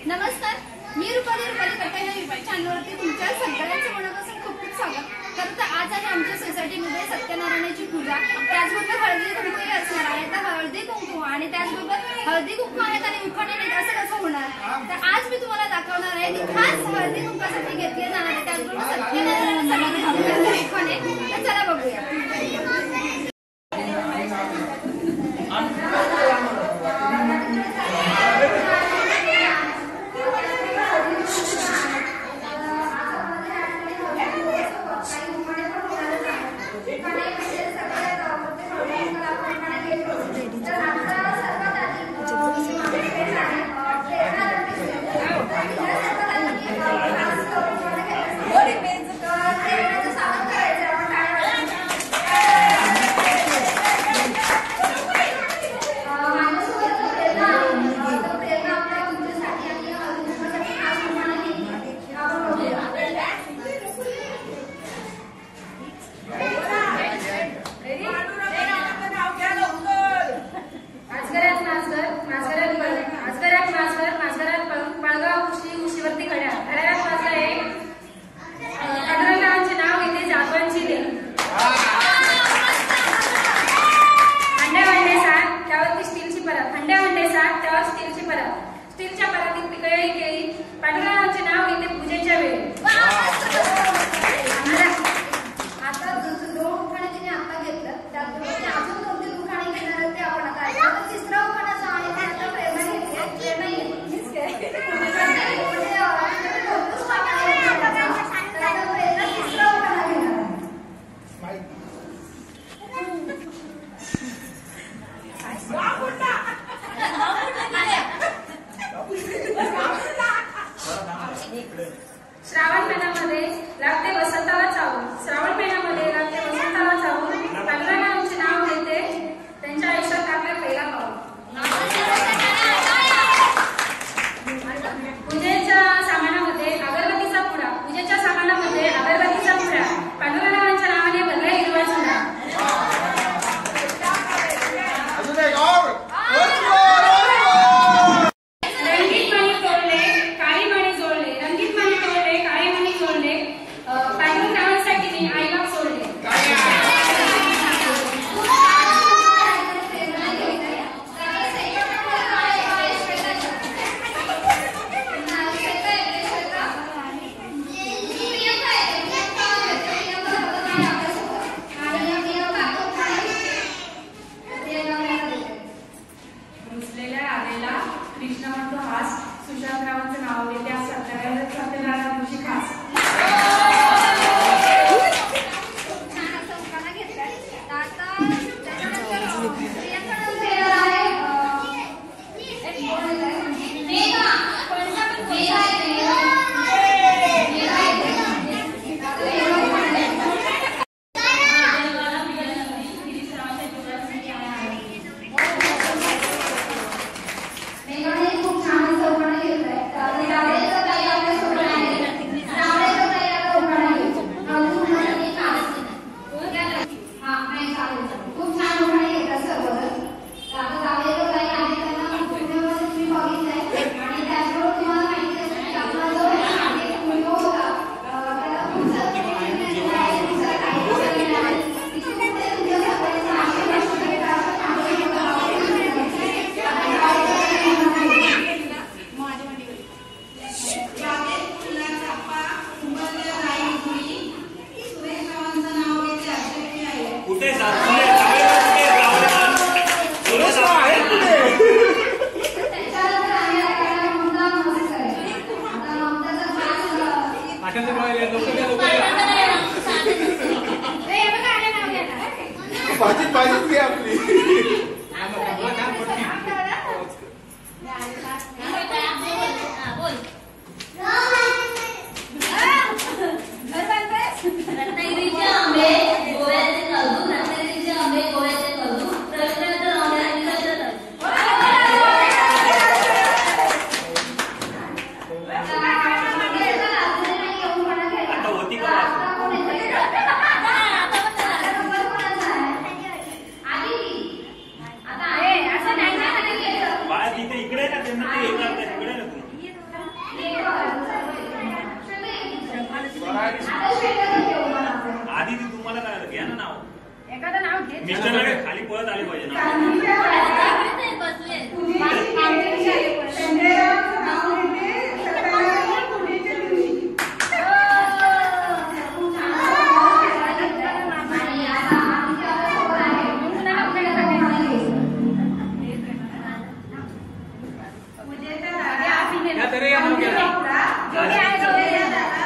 नमस्कार, मी रुपाली कट्टा या युट्यूब चॅनलवरती तुमच्या सगळ्यांचं मनापासून खूप खूप स्वागत. खरं तर आज आहे आमच्या सोसायटीमध्ये सत्यनारायणाची पूजा. त्याचबरोबर हळदी कुंकू असणार आहे. तर हळदी कुंकू आणि त्याचबरोबर हळदी कुंकू आहेत आणि उखाणे नाहीत असं कसं होणार. तर आज मी तुम्हाला दाखवणार आहे की खास हळदी कुंकासाठी घेतले जाणार आहे. त्याचबरोबर सत्यनारायणासाठी उखाणे. तर चला बघूया. स्टीलच्या परातीत पिकळलेली केळी. पांडुरंगाचे नाव येते पूजेच्या वेळी. आता दोन उखाणे तिने आता घेतलं. त्यात अजून 2-3 उखाणे घेणार ते आपण आता तिसरा उखाणा जो आहे ते आता प्रेरणा श्रावण महिन्यामध्ये लागते वसंताला चावून. श्रावण महिन्यामध्ये लागते वसंताला चावून. पांडुरंगाचे नाव घेते त्यांच्या आयुष्यात आपल्या पहिला पाऊल. पूजेच्या सामानामध्ये अगरबत्तीचा पुडा. पूजेच्या सामानामध्ये अगरबत्तीचा पुडा. पांडुरंगाच्या नावाने भरला हिरवा चुडा. कृष्ण म्हणतो हास. सुशांतरावांचं नाव घेते आज सत्यनारायण दिवशी खास. छान असं उखाणा घेतलाय. आता पाहिजे आपली आधी आहे ना. जो आहे तो